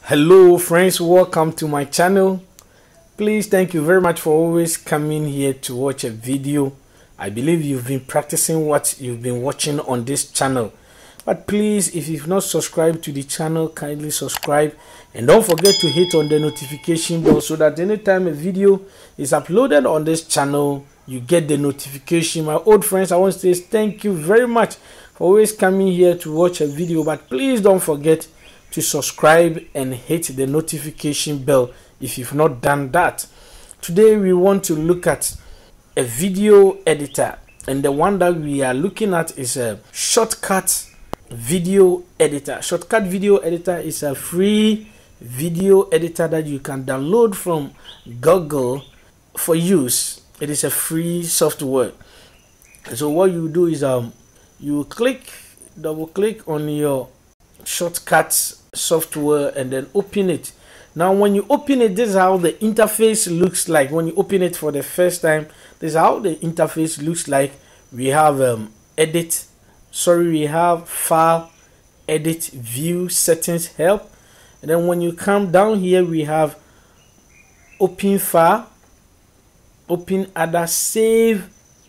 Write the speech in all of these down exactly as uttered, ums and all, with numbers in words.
Hello friends, welcome to my channel. Please, thank you very much for always coming here to watch a video. I believe you've been practicing what you've been watching on this channel. But please, if you've not subscribed to the channel, kindly subscribe and don't forget to hit on the notification bell so that anytime a video is uploaded on this channel, you get the notification. My old friends, I want to say thank you very much for always coming here to watch a video. But please don't forget to subscribe and hit the notification bell if you've not done that. Today we want to look at a video editor, and the one that we are looking at is a Shortcut video editor. Shortcut video editor is a free video editor that you can download from Google for use. It is a free software. So what you do is um you click double click on your Shortcut software and then open it. Now when you open it, this is how the interface looks like. When you open it for the first time, this is how the interface looks like. We have um edit sorry we have file, edit, view, settings, help, and then when you come down here we have open file, open other, save,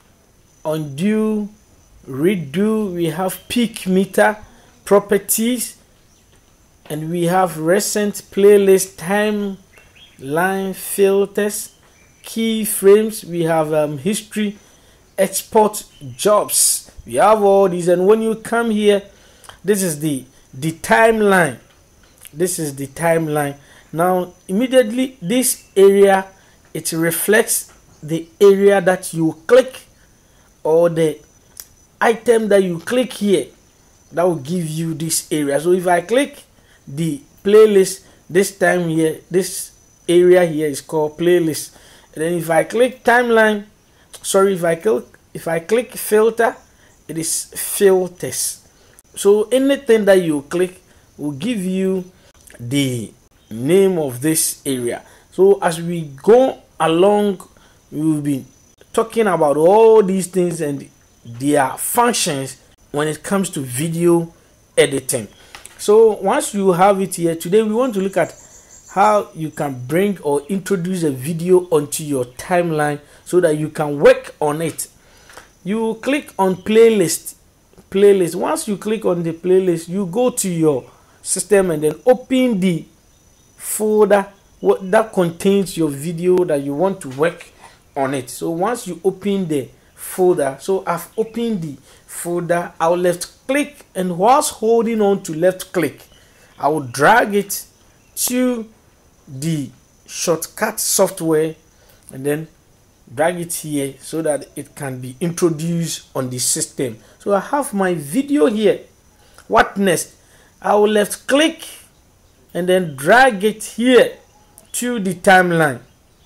undo, redo. We have peak meter, properties, and we have recent, playlist, timeline, filters, keyframes. We have um, history, export, jobs. We have all these, and when you come here, this is the the timeline. This is the timeline. Now immediately this area, it reflects the area that you click, or the item that you click here, that will give you this area. So if I click the playlist, this time here, this area here is called playlist. And then if I click timeline, sorry if I click if I click filter, it is filters. So anything that you click will give you the name of this area. So as we go along, we will be talking about all these things and their functions when it comes to video editing. So once you have it here, today we want to look at how you can bring or introduce a video onto your timeline so that you can work on it. You click on playlist playlist once you click on the playlist, you go to your system and then open the folder what that contains your video that you want to work on it. So once you open the folder, so I've opened the folder, I'll left click, and whilst holding on to left click, I will drag it to the Shortcut software and then drag it here so that it can be introduced on the system. So I have my video here. What next? I will left click and then drag it here to the timeline.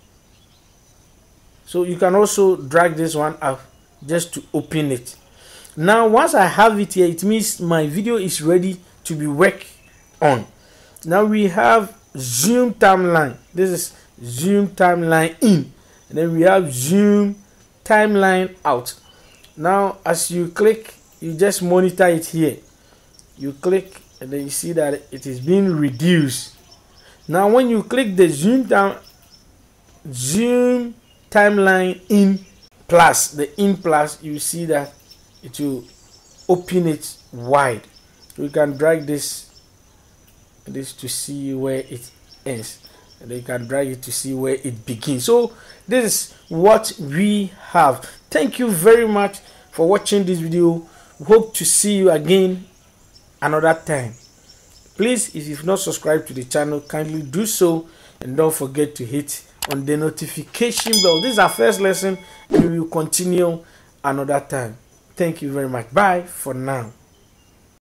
So you can also drag this one up just to open it. Now once I have it here, it means my video is ready to be worked on. Now we have zoom timeline. This is zoom timeline in, and then we have zoom timeline out. Now as you click, you just monitor it here. You click and then you see that it is being reduced. Now when you click the zoom down zoom timeline in plus, the in plus, you see that it will open it wide. You can drag this this to see where it ends, and then you can drag it to see where it begins. So this is what we have. Thank you very much for watching this video. Hope to see you again another time. Please, if you've not subscribed to the channel, kindly do so, and don't forget to hit on the notification bell. This is our first lesson, and we will continue another time. Thank you very much. Bye for now.